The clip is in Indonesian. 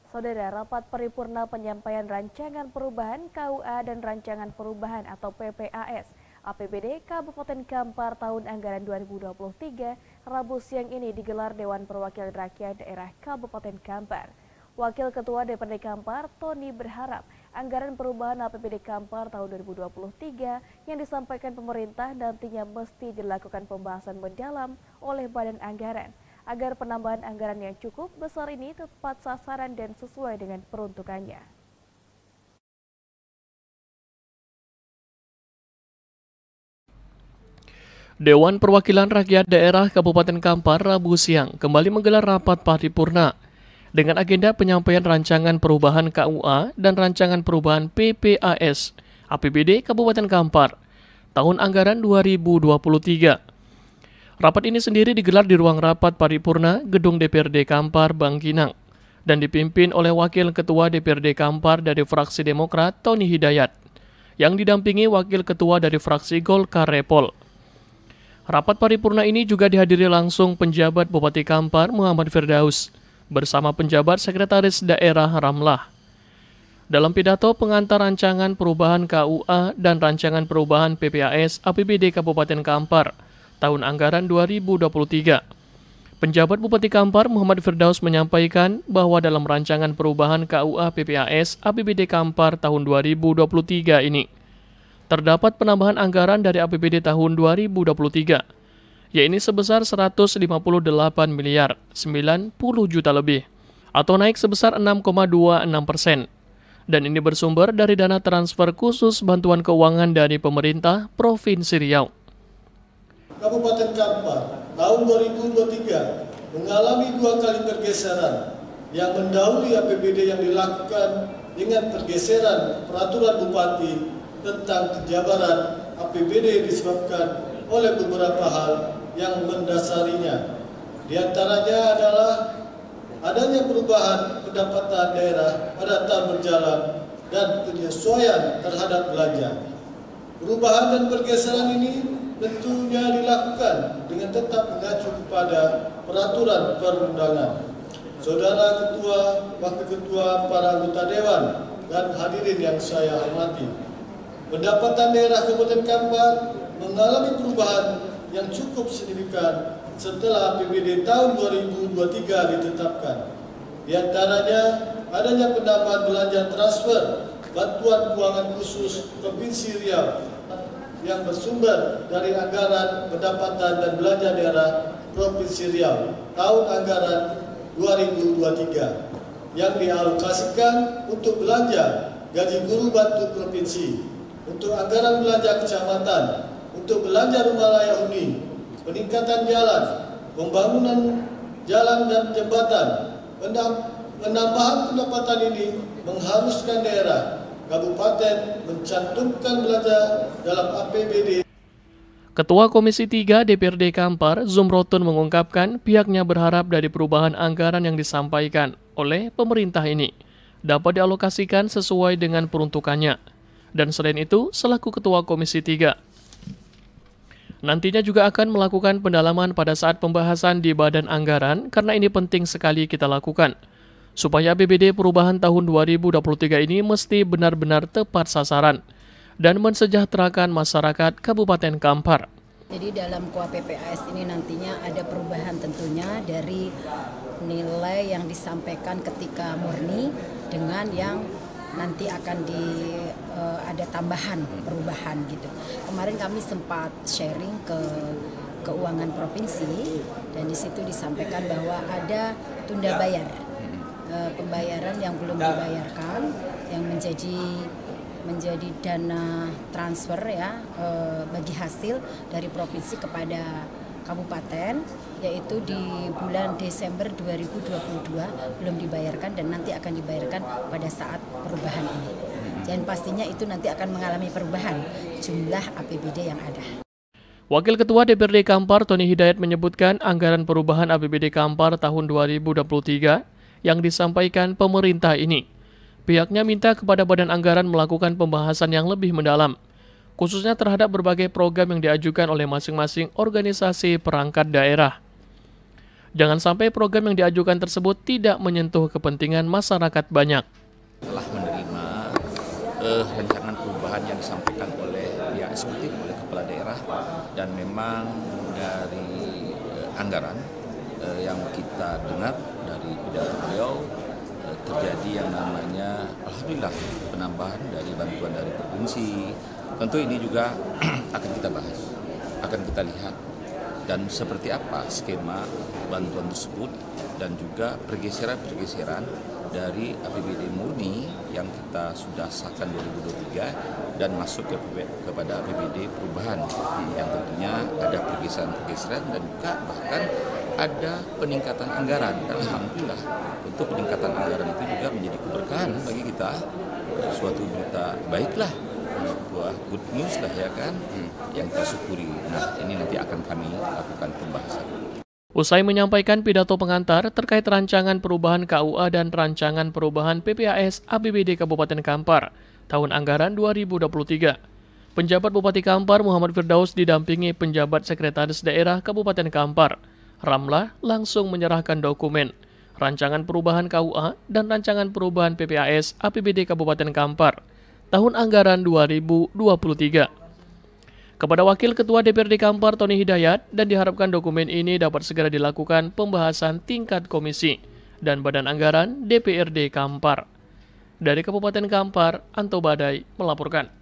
Saudara, rapat paripurna penyampaian rancangan perubahan KUA dan rancangan perubahan atau PPAS APBD Kabupaten Kampar tahun anggaran 2023 Rabu siang ini digelar Dewan Perwakilan Rakyat Daerah Kabupaten Kampar. Wakil Ketua DPRD Kampar, Tony, berharap anggaran perubahan APBD Kampar tahun 2023 yang disampaikan pemerintah nantinya mesti dilakukan pembahasan mendalam oleh Badan Anggaran, agar penambahan anggaran yang cukup besar ini tepat sasaran dan sesuai dengan peruntukannya. Dewan Perwakilan Rakyat Daerah Kabupaten Kampar Rabu siang kembali menggelar rapat paripurna dengan agenda penyampaian rancangan perubahan KUA dan rancangan perubahan PPAS APBD Kabupaten Kampar tahun anggaran 2023. Rapat ini sendiri digelar di ruang rapat paripurna Gedung DPRD Kampar, Bangkinang, dan dipimpin oleh Wakil Ketua DPRD Kampar dari fraksi Demokrat, Tony Hidayat, yang didampingi Wakil Ketua dari fraksi Golkar, Repol. Rapat paripurna ini juga dihadiri langsung penjabat Bupati Kampar, Muhammad Firdaus, bersama penjabat Sekretaris Daerah Ramlah. Dalam pidato pengantar rancangan perubahan KUA dan rancangan perubahan PPAS APBD Kabupaten Kampar tahun anggaran 2023. Penjabat Bupati Kampar Muhammad Firdaus menyampaikan bahwa dalam rancangan perubahan KUA PPAS APBD Kampar tahun 2023 ini terdapat penambahan anggaran dari APBD tahun 2023, yaitu sebesar 158 miliar 90 juta lebih, atau naik sebesar 6,26%. Dan ini bersumber dari dana transfer khusus bantuan keuangan dari pemerintah Provinsi Riau. Kabupaten Kampar tahun 2023 mengalami 2 kali pergeseran yang mendahului APBD yang dilakukan dengan pergeseran peraturan Bupati tentang penjabaran APBD disebabkan oleh beberapa hal yang mendasarinya. Di antaranya adalah adanya perubahan pendapatan daerah pada tahun berjalan dan penyesuaian terhadap belanja. Perubahan dan pergeseran ini tentunya dilakukan dengan tetap mengacu kepada peraturan perundangan. Saudara Ketua, Wakil Ketua, para anggota Dewan, dan hadirin yang saya hormati, pendapatan daerah Kabupaten Kampar mengalami perubahan yang cukup signifikan setelah APBD tahun 2023 ditetapkan. Di antaranya adanya penambahan belanja transfer bantuan keuangan khusus Provinsi Riau yang bersumber dari anggaran pendapatan dan belanja daerah Provinsi Riau tahun anggaran 2023 yang dialokasikan untuk belanja gaji guru bantu provinsi, untuk anggaran belanja kecamatan, untuk belanja rumah layak huni, peningkatan jalan, pembangunan jalan dan jembatan. Penambahan pendapatan ini mengharuskan daerah kabupaten mencantumkan belanja dalam APBD. Ketua Komisi 3 DPRD Kampar, Zumrotun, mengungkapkan pihaknya berharap dari perubahan anggaran yang disampaikan oleh pemerintah ini dapat dialokasikan sesuai dengan peruntukannya. Dan selain itu, selaku Ketua Komisi 3, nantinya juga akan melakukan pendalaman pada saat pembahasan di Badan Anggaran karena ini penting sekali kita lakukan, supaya APBD perubahan tahun 2023 ini mesti benar-benar tepat sasaran dan mensejahterakan masyarakat Kabupaten Kampar. Jadi dalam KUA PPAS ini nantinya ada perubahan tentunya dari nilai yang disampaikan ketika murni dengan yang nanti akan ada tambahan perubahan gitu. Kemarin kami sempat sharing ke keuangan provinsi dan di situ disampaikan bahwa ada tunda bayar. Pembayaran yang belum dibayarkan yang menjadi dana transfer ya bagi hasil dari provinsi kepada kabupaten, yaitu di bulan Desember 2022 belum dibayarkan dan nanti akan dibayarkan pada saat perubahan ini. Dan pastinya itu nanti akan mengalami perubahan jumlah APBD yang ada. Wakil Ketua DPRD Kampar Tony Hidayat menyebutkan anggaran perubahan APBD Kampar tahun 2023 yang disampaikan pemerintah ini, pihaknya minta kepada Badan Anggaran melakukan pembahasan yang lebih mendalam, khususnya terhadap berbagai program yang diajukan oleh masing-masing organisasi perangkat daerah. Jangan sampai program yang diajukan tersebut tidak menyentuh kepentingan masyarakat banyak. Telah menerima rancangan perubahan yang disampaikan oleh pihak eksekutif, oleh kepala daerah, dan memang dari anggaran yang kita dengar dari pidato beliau terjadi yang namanya alhamdulillah penambahan dari bantuan dari provinsi. Tentu ini juga akan kita bahas, akan kita lihat dan seperti apa skema bantuan tersebut dan juga pergeseran-pergeseran dari APBD murni yang kita sudah sahkan 2023 dan masuk kepada APBD perubahan yang tentunya ada pergeseran-pergeseran dan juga bahkan ada peningkatan anggaran. Dan alhamdulillah tentu peningkatan anggaran itu juga menjadi keberkahan bagi kita, suatu berita baiklah, sebuah good news lah ya kan, yang kita syukuri. Nah ini nanti akan kami lakukan pembahasan. Usai menyampaikan pidato pengantar terkait rancangan perubahan KUA dan rancangan perubahan PPAS APBD Kabupaten Kampar tahun anggaran 2023, penjabat Bupati Kampar Muhammad Firdaus didampingi penjabat Sekretaris Daerah Kabupaten Kampar, Ramlah, langsung menyerahkan dokumen rancangan perubahan KUA dan rancangan perubahan PPAS APBD Kabupaten Kampar tahun anggaran 2023 kepada Wakil Ketua DPRD Kampar Tony Hidayat, dan diharapkan dokumen ini dapat segera dilakukan pembahasan tingkat komisi dan Badan Anggaran DPRD Kampar. Dari Kabupaten Kampar, Anto Badai melaporkan.